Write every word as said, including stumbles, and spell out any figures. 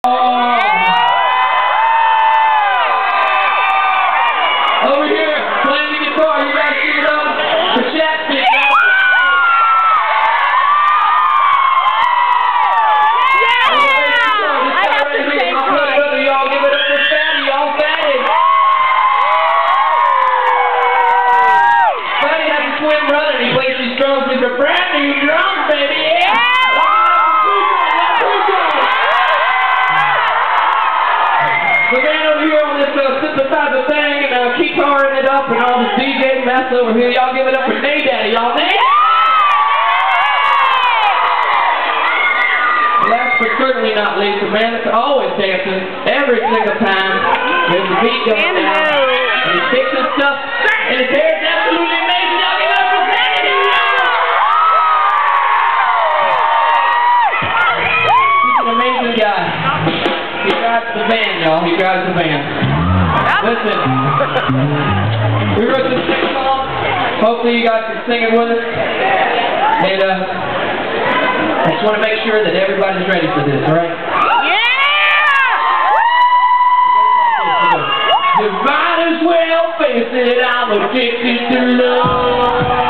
Over here, playing the guitar, you guys give it up for Chapstick. With a brand new drum, baby! Yeah! The man over here on this uh, synthesizer thing and uh, guitaring it up and all this D J mess over here. Y'all give it up for Nay Daddy, y'all. Nay Daddy! Last but certainly not least, the man that's always dancing every single time there's a beat going down. And he picks his stuff and his hair is absolutely amazing. Y'all give it up for Sandy! Amazing guy. He drives the van, y'all. He drives the van. Listen, we wrote this sing song. Hopefully you guys can sing it with us. And uh, I just want to make sure that everybody's ready for this, right? Yeah! You might as well face it. I'm addicted to love.